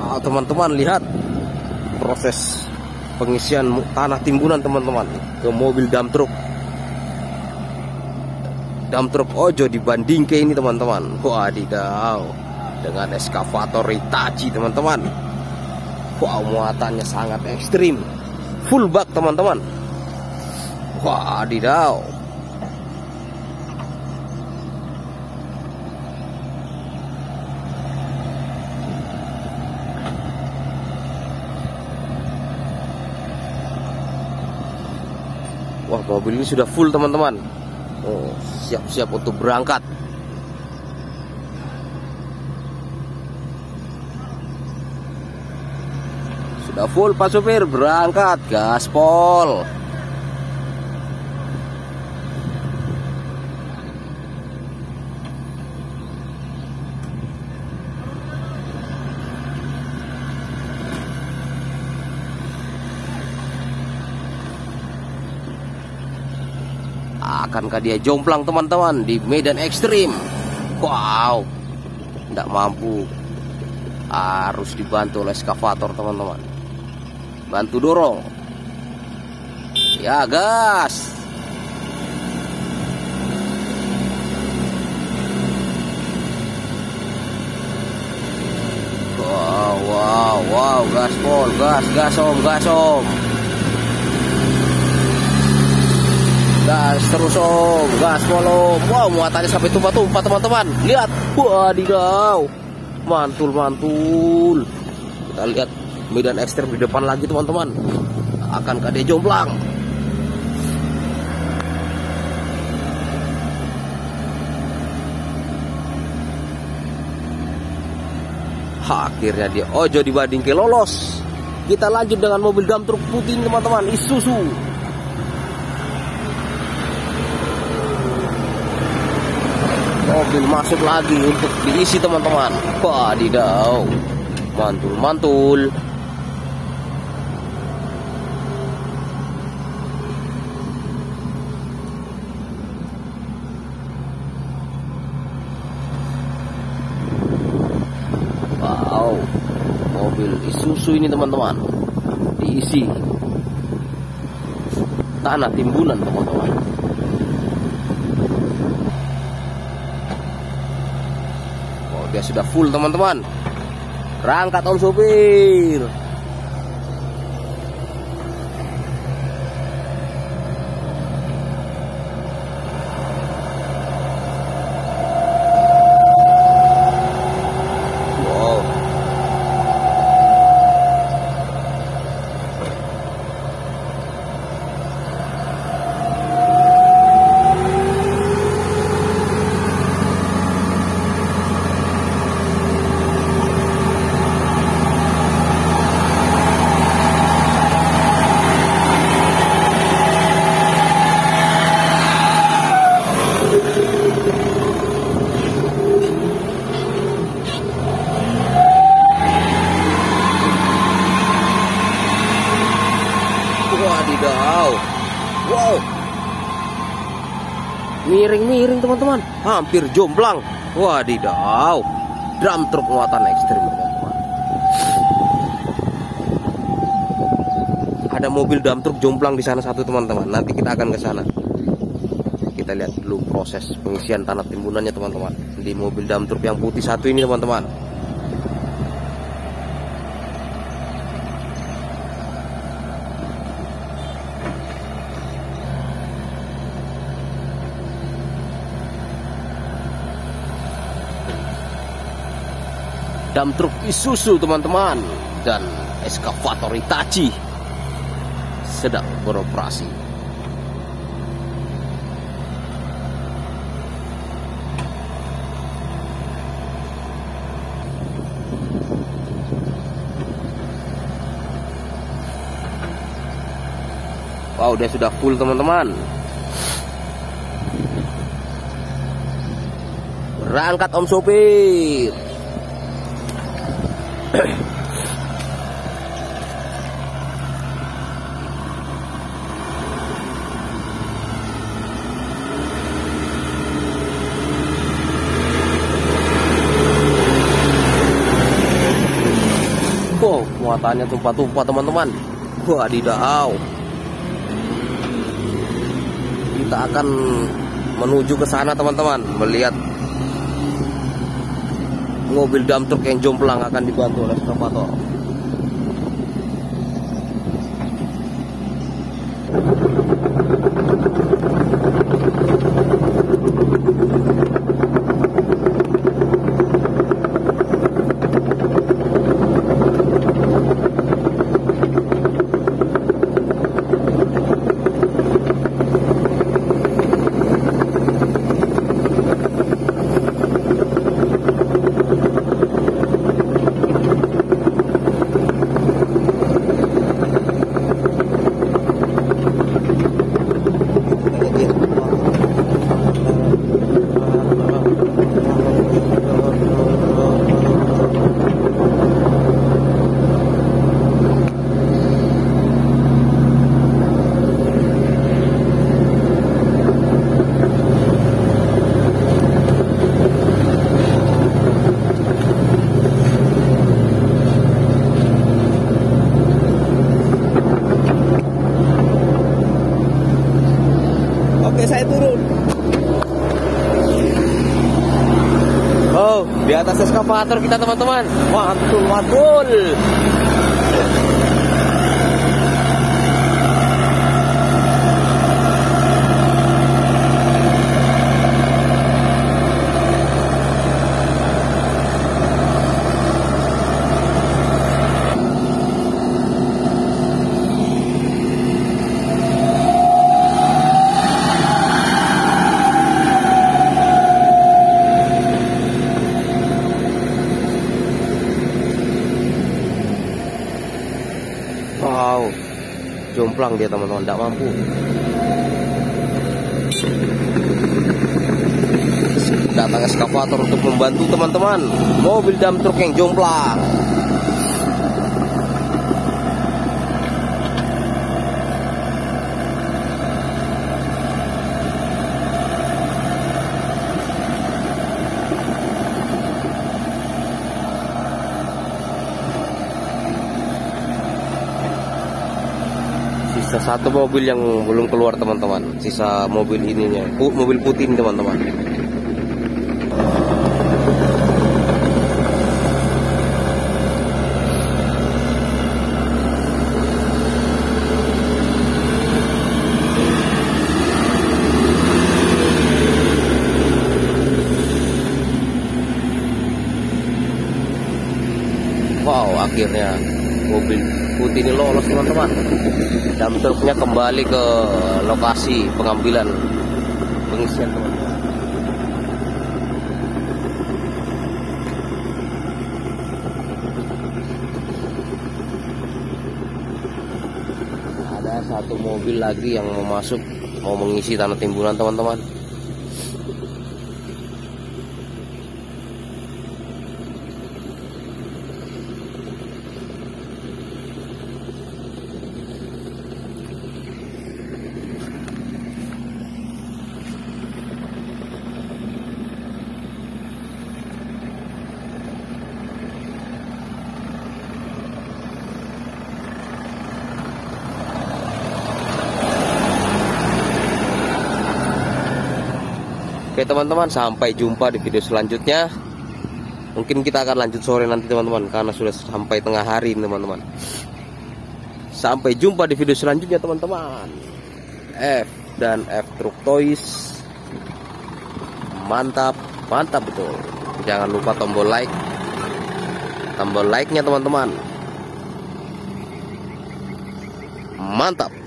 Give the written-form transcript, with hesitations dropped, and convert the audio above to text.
Wow, teman-teman, lihat proses pengisian tanah timbunan teman-teman ke mobil dump truck. Dump truck Ojo dibanding ke ini teman-teman. Wadidaw, dengan eskavator Hitachi teman-teman. Wow, muatannya sangat ekstrim. Full bak teman-teman. Wadidaw. Wah, mobil ini sudah full teman-teman. Oh, siap-siap untuk berangkat. Sudah full Pak Supir, berangkat, gaspol. Akankah dia jomplang teman-teman di medan ekstrim? Wow, tidak mampu, harus dibantu oleh eskavator teman-teman. Bantu dorong. Ya, gas. Wow, gaspol, gas om. Gas terus om, gaspol om. Wow, muatannya sampai tumpah-tumpah teman-teman. Lihat, wadidaw, mantul. Kita lihat medan ekstrem di depan lagi teman-teman. Akankah dia jomplang? Akhirnya dia Ojo dibanding ke lolos. Kita lanjut dengan mobil dump truck putih teman-teman, Isuzu. Mobil masuk lagi untuk diisi teman-teman. Wadidaw, mantul. Wow, mobil Isuzu ini teman-teman diisi tanah timbunan teman-teman. Dia sudah full teman-teman. Berangkat om sopir. Wow. Wadidaw. Wow, miring teman-teman, hampir jomplang. Wadidaw, dump truck muatan ekstrim teman-teman. Ada mobil dump truck jomplang di sana satu teman-teman. Nanti kita akan ke sana. Kita lihat dulu proses pengisian tanah timbunannya teman-teman di mobil dump truck yang putih satu ini teman-teman. Dump truck Isuzu teman-teman dan eskavator Hitachi sedang beroperasi. Wow, dia sudah full teman-teman. Berangkat om sopir. muatannya tumpah-tumpah teman-teman. Wadidaw. Kita akan menuju ke sana teman-teman, melihat mobil dump truck yang jomplang akan dibantu oleh ekskavator. Oke, saya turun. Oh, di atas eskavator kita teman-teman. Mantul, mantul. Wow, jomplang dia teman-teman, tidak mampu. Datang eskavator untuk membantu teman-teman. Mobil dump truck yang jomplang. Sisa satu mobil yang belum keluar teman-teman. Sisa mobil ininya, mobil putih ini teman-teman. Wow, akhirnya mobil putih ini lolos teman-teman. Dump truknya kembali ke lokasi pengambilan pengisian teman-teman. Ada satu mobil lagi yang mau masuk, mau mengisi tanah timbunan teman-teman. Oke teman-teman, sampai jumpa di video selanjutnya. Mungkin kita akan lanjut sore nanti teman-teman, karena sudah sampai tengah hari teman-teman. Sampai jumpa di video selanjutnya teman-teman. F dan F Truck Toys. Mantap, mantap betul. Jangan lupa tombol like-nya teman-teman. Mantap.